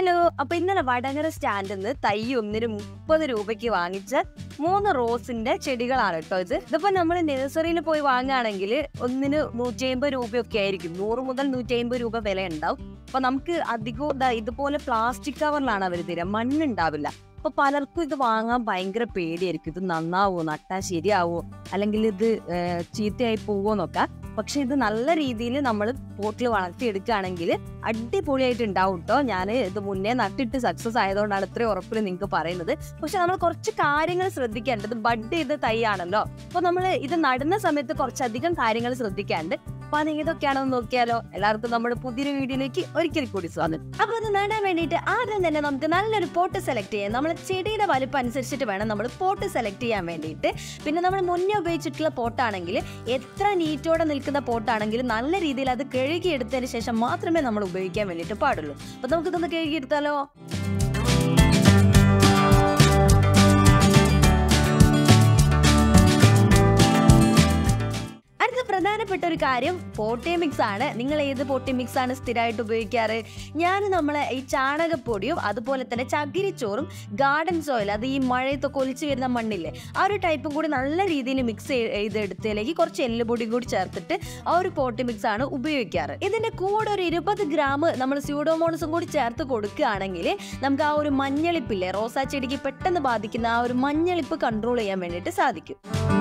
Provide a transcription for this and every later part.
Hello, അപ്പൊ ഇന്നലെ വടകര സ്റ്റാൻഡിൽ നിന്ന് തൈ ഒന്നിന് 30 രൂപയ്ക്ക് വാങ്ങിച്ച 3 റോസിന്റെ ചെടികളാണ് കേട്ടോ ഇതിപ്പോ നമ്മൾ നഴ്സറിയിൽ പോയി വാങ്ങുകയാണെങ്കിൽ ഒന്നിന് 150 രൂപയൊക്കെ ആയിരിക്കും. 100 മുതൽ 150 രൂപ വില ഉണ്ടാവും. അപ്പൊ നമുക്ക് അധികവും ഇതുപോലെ പ്ലാസ്റ്റിക് കവറിലാണ് അവർ തരിക, മണ്ണുണ്ടാവില്ല. അപ്പൊ പലർക്കും ഇത് വാങ്ങാൻ ഭയങ്കര പേടിയായിരിക്കും. ഇത് നന്നാവോ, നട്ടാ ശരിയാവോ, അല്ലെങ്കിൽ ഇത് ചീത്തയായി പോവോന്നൊക്കെ. പക്ഷെ ഇത് നല്ല രീതിയിൽ നമ്മൾ പോട്ടിൽ വളർത്തിയെടുക്കുകയാണെങ്കിൽ അടിപൊളിയായിട്ട് ഉണ്ടാവും കേട്ടോ. ഞാൻ ഇത് മുന്നേ നട്ടിട്ട് സക്സസ് ആയതുകൊണ്ടാണ് ഇത്രയും ഉറപ്പിൽ നിങ്ങൾക്ക് പറയുന്നത്. പക്ഷെ നമ്മൾ കുറച്ച് കാര്യങ്ങൾ ശ്രദ്ധിക്കേണ്ടത്, ബഡ് ചെയ്ത തൈ ആണല്ലോ. അപ്പൊ നമ്മൾ ഇത് നടുന്ന സമയത്ത് കുറച്ചധികം കാര്യങ്ങൾ ശ്രദ്ധിക്കാണ്ട്. അപ്പൊ അത് ഏതൊക്കെയാണെന്ന് നോക്കിയാലോ. എല്ലാവർക്കും നമ്മുടെ പുതിയൊരു വീഡിയോയിലേക്ക് ഒരിക്കൽ കൂടി സ്വാഗതം. അപ്പൊ അത് നടാൻ വേണ്ടിയിട്ട് ആദ്യം തന്നെ നമുക്ക് നല്ലൊരു പോട്ട് സെലക്ട് ചെയ്യാം. നമ്മൾ ചെടിയുടെ വലുപ്പം അനുസരിച്ചിട്ട് വേണം നമ്മൾ പോട്ട് സെലക്ട് ചെയ്യാൻ വേണ്ടിയിട്ട്. പിന്നെ നമ്മൾ മുന്നേ ഉപയോഗിച്ചിട്ടുള്ള പോട്ടാണെങ്കിൽ, എത്ര നീറ്റോടെ നിൽക്കുന്ന പോട്ടാണെങ്കിലും നല്ല രീതിയിൽ അത് കഴുകിയെടുത്തതിന് ശേഷം മാത്രമേ നമ്മൾ ഉപയോഗിക്കാൻ വേണ്ടിയിട്ട് പാടുള്ളൂ. അപ്പൊ നമുക്കിതൊന്ന് കഴുകിയെടുത്താലോ. പ്രധാനപ്പെട്ട ഒരു കാര്യം പോട്ടി മിക്സ് ആണ്. നിങ്ങൾ ഏത് പോട്ടി മിക്സ് ആണ് സ്ഥിരമായിട്ട് ഉപയോഗിക്കാറ്? ഞാൻ നമ്മളെ ഈ ചാണകപ്പൊടിയും അതുപോലെ തന്നെ ചകിരിച്ചോറും ഗാർഡൻ സോയിൽ, അത് ഈ മഴയത്തൊക്കെ ഒലിച്ചു വരുന്ന മണ്ണില്ലേ, ആ ഒരു ടൈപ്പും കൂടി നല്ല രീതിയിൽ മിക്സ് ചെയ്തെടുത്തതിലേക്ക് കുറച്ച് എല്ലുപൊടിയും കൂടി ചേർത്തിട്ട് ആ ഒരു പോട്ടി മിക്സ് ആണ് ഉപയോഗിക്കാറ്. ഇതിന്റെ കൂടെ ഒരു 20 ഗ്രാം നമ്മൾ സ്യൂഡോമോണസും കൂടി ചേർത്ത് കൊടുക്കുകയാണെങ്കിൽ നമുക്ക് ആ ഒരു മഞ്ഞളിപ്പില്ലേ, റോസാ ചെടിക്ക് പെട്ടെന്ന് ബാധിക്കുന്ന ആ ഒരു മഞ്ഞളിപ്പ് കൺട്രോൾ ചെയ്യാൻ വേണ്ടിയിട്ട് സാധിക്കും.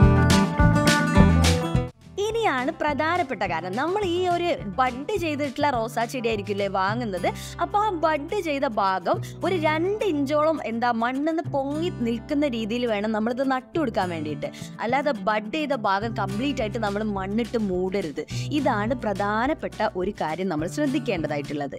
ഇനിയാണ് പ്രധാനപ്പെട്ട കാരണം. നമ്മൾ ഈ ഒരു ബഡ് ചെയ്തിട്ടുള്ള റോസാ ചെടി ആയിരിക്കില്ലേ വാങ്ങുന്നത്. അപ്പൊ ആ ബഡ് ചെയ്ത ഭാഗം ഒരു 2 ഇഞ്ചോളം മണ്ണിന്ന് പൊങ്ങി നിൽക്കുന്ന രീതിയിൽ വേണം നമ്മളിത് നട്ടുകൊടുക്കാൻ വേണ്ടിയിട്ട്. അല്ലാതെ ബഡ് ചെയ്ത ഭാഗം കംപ്ലീറ്റ് ആയിട്ട് നമ്മൾ മണ്ണിട്ട് മൂടരുത്. ഇതാണ് പ്രധാനപ്പെട്ട ഒരു കാര്യം നമ്മൾ ശ്രദ്ധിക്കേണ്ടതായിട്ടുള്ളത്.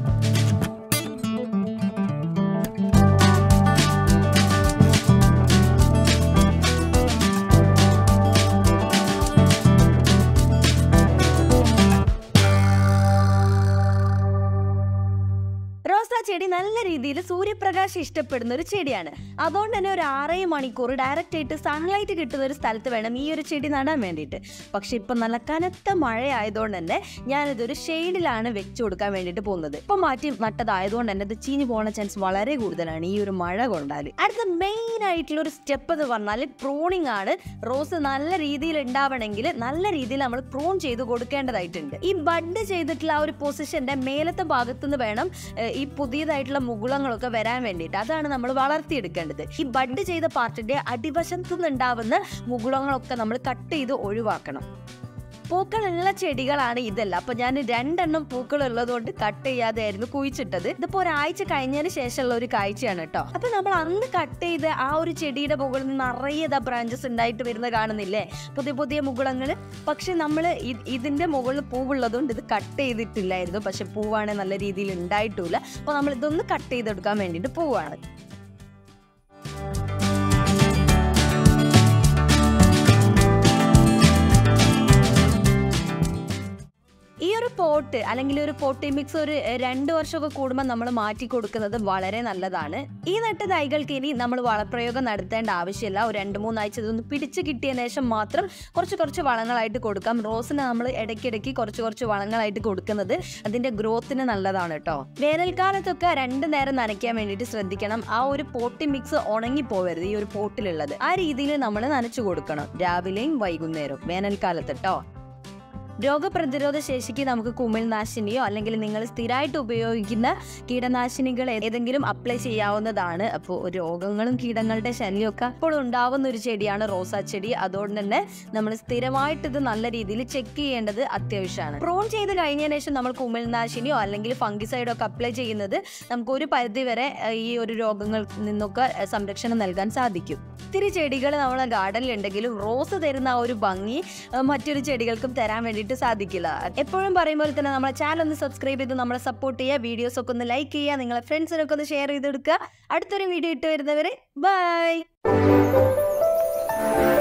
ചെടി നല്ല രീതിയിൽ സൂര്യപ്രകാശം ഇഷ്ടപ്പെടുന്ന ഒരു ചെടിയാണ്. അതുകൊണ്ട് തന്നെ ഒരു 6 മണിക്കൂർ ഡയറക്റ്റ് ആയിട്ട് സൺലൈറ്റ് കിട്ടുന്ന ഒരു സ്ഥലത്ത് വേണം ഈ ഒരു ചെടി നടാൻ വേണ്ടിയിട്ട്. പക്ഷെ ഇപ്പൊ നല്ല കനത്ത മഴ ആയതുകൊണ്ട് തന്നെ ഞാനിതൊരു ഷെയ്ഡിലാണ് വെച്ചു കൊടുക്കാൻ വേണ്ടിയിട്ട് പോകുന്നത്. ഇപ്പൊ മാറ്റി നട്ടതായതുകൊണ്ട് തന്നെ ഇത് ചീഞ്ഞു പോകുന്ന ചാൻസ് വളരെ കൂടുതലാണ് ഈ ഒരു മഴ കൊണ്ടാൽ. അടുത്ത മെയിൻ ആയിട്ടുള്ള ഒരു സ്റ്റെപ്പ് എന്ന് പറഞ്ഞാൽ പ്രൂണിങ് ആണ്. റോസ് നല്ല രീതിയിൽ ഉണ്ടാവണമെങ്കിൽ നല്ല രീതിയിൽ നമ്മൾ പ്രൂൺ ചെയ്ത് കൊടുക്കേണ്ടതായിട്ടുണ്ട്. ഈ ബഡ് ചെയ്തിട്ടുള്ള ആ ഒരു പൊസിഷന്റെ മേലത്തെ ഭാഗത്തുനിന്ന് വേണം ഈ പുതിയതായിട്ടുള്ള മുകുളങ്ങളൊക്കെ വരാൻ വേണ്ടിയിട്ട്. അതാണ് നമ്മൾ വളർത്തിയെടുക്കേണ്ടത്. ഈ ബഡ് ചെയ്ത പാർട്ടിന്റെ അടിവശത്തു നിന്നുണ്ടാവുന്ന മുകുളങ്ങളൊക്കെ നമ്മൾ കട്ട് ചെയ്ത് ഒഴിവാക്കണം. പൂക്കളുള്ള ചെടികളാണ് ഇതെല്ലാം. അപ്പൊ ഞാൻ 2 എണ്ണം പൂക്കൾ ഉള്ളതുകൊണ്ട് കട്ട് ചെയ്യാതെ ആയിരുന്നു കുഴിച്ചിട്ടത്. ഇതിപ്പോ ഒരാഴ്ച കഴിഞ്ഞതിന് ശേഷമുള്ള ഒരു കാഴ്ചയാണ് കേട്ടോ. അപ്പൊ നമ്മൾ അന്ന് കട്ട് ചെയ്ത് ആ ഒരു ചെടിയുടെ മുകളിൽ നിന്ന് നിറയെ ബ്രാഞ്ചസ് ഉണ്ടായിട്ട് വരുന്ന കാണുന്നില്ലേ, പുതിയ പുതിയ മുകുളങ്ങൾ. പക്ഷെ നമ്മൾ ഇതിന്റെ മുകളിൽ പൂവുള്ളതുകൊണ്ട് ഇത് കട്ട് ചെയ്തിട്ടില്ലായിരുന്നു. പക്ഷെ പൂവാണ് നല്ല രീതിയിൽ ഉണ്ടായിട്ടില്ല. അപ്പൊ നമ്മൾ ഇതൊന്ന് കട്ട് ചെയ്തെടുക്കാൻ വേണ്ടിയിട്ട് പോവാണ്. ഈ ഒരു പോട്ട് അല്ലെങ്കിൽ ഒരു പോട്ടി മിക്സ് ഒരു 2 വർഷമൊക്കെ കൂടുമ്പോൾ നമ്മൾ മാറ്റി കൊടുക്കുന്നത് വളരെ നല്ലതാണ്. ഈ നട്ട തൈകൾക്ക് ഇനി നമ്മൾ വളപ്രയോഗം നടത്തേണ്ട ആവശ്യമില്ല. ഒരു 2-3 ആഴ്ച ഇതൊന്ന് പിടിച്ച് കിട്ടിയതിന് ശേഷം മാത്രം കുറച്ച് വളങ്ങളായിട്ട് കൊടുക്കാം. റോസിന് നമ്മൾ ഇടയ്ക്കിടയ്ക്ക് കുറച്ച് വളങ്ങളായിട്ട് കൊടുക്കുന്നത് അതിന്റെ ഗ്രോത്തിന് നല്ലതാണ് കേട്ടോ. വേനൽക്കാലത്തൊക്കെ 2 നേരം നനയ്ക്കാൻ വേണ്ടിയിട്ട് ശ്രദ്ധിക്കണം. ആ ഒരു പോട്ടി മിക്സ് ഉണങ്ങിപ്പോവരുത്. ഈ ഒരു പോട്ടിലുള്ളത് ആ രീതിയിൽ നമ്മൾ നനച്ചു കൊടുക്കണം, രാവിലെയും വൈകുന്നേരവും, വേനൽക്കാലത്ത് കേട്ടോ. രോഗപ്രതിരോധ ശേഷിക്ക് നമുക്ക് കുമിൾനാശിനിയോ അല്ലെങ്കിൽ നിങ്ങൾ സ്ഥിരമായിട്ട് ഉപയോഗിക്കുന്ന കീടനാശിനികൾ ഏതെങ്കിലും അപ്ലൈ ചെയ്യാവുന്നതാണ്. അപ്പോൾ രോഗങ്ങളും കീടങ്ങളുടെ ശല്യമൊക്കെ അപ്പോൾ ഉണ്ടാവുന്ന ഒരു ചെടിയാണ് റോസാ ചെടി. അതുകൊണ്ട് തന്നെ നമ്മൾ സ്ഥിരമായിട്ട് ഇത് നല്ല രീതിയിൽ ചെക്ക് ചെയ്യേണ്ടത് അത്യാവശ്യമാണ്. പ്രൂൺ ചെയ്ത് കഴിഞ്ഞതിന് ശേഷം നമ്മൾ കുമിൾനാശിനിയോ അല്ലെങ്കിൽ ഫംഗിസൈഡോ ഒക്കെ അപ്ലൈ ചെയ്യുന്നത് നമുക്ക് ഒരു പരിധി വരെ ഈ ഒരു രോഗങ്ങളിൽ നിന്നൊക്കെ സംരക്ഷണം നൽകാൻ സാധിക്കും. ഒത്തിരി ചെടികൾ നമ്മളെ ഗാർഡനിൽ ഉണ്ടെങ്കിലും റോസ് തരുന്ന ആ ഒരു ഭംഗി മറ്റൊരു ചെടികൾക്കും തരാൻ വേണ്ടിയിട്ട് സാധിക്കില്ല. എപ്പോഴും പറയുമ്പോൾ തന്നെ നമ്മളെ ചാനൽ ഒന്ന് സബ്സ്ക്രൈബ് ചെയ്ത് നമ്മളെ സപ്പോർട്ട് ചെയ്യുക, വീഡിയോസ് ഒക്കെ ഒന്ന് ലൈക്ക് ചെയ്യുക, നിങ്ങളെ ഫ്രണ്ട്സിനൊക്കെ ഒന്ന് ഷെയർ ചെയ്തെടുക്കുക. അടുത്തൊരു വീഡിയോ ഇട്ട് വരുന്നവരെ ബൈ.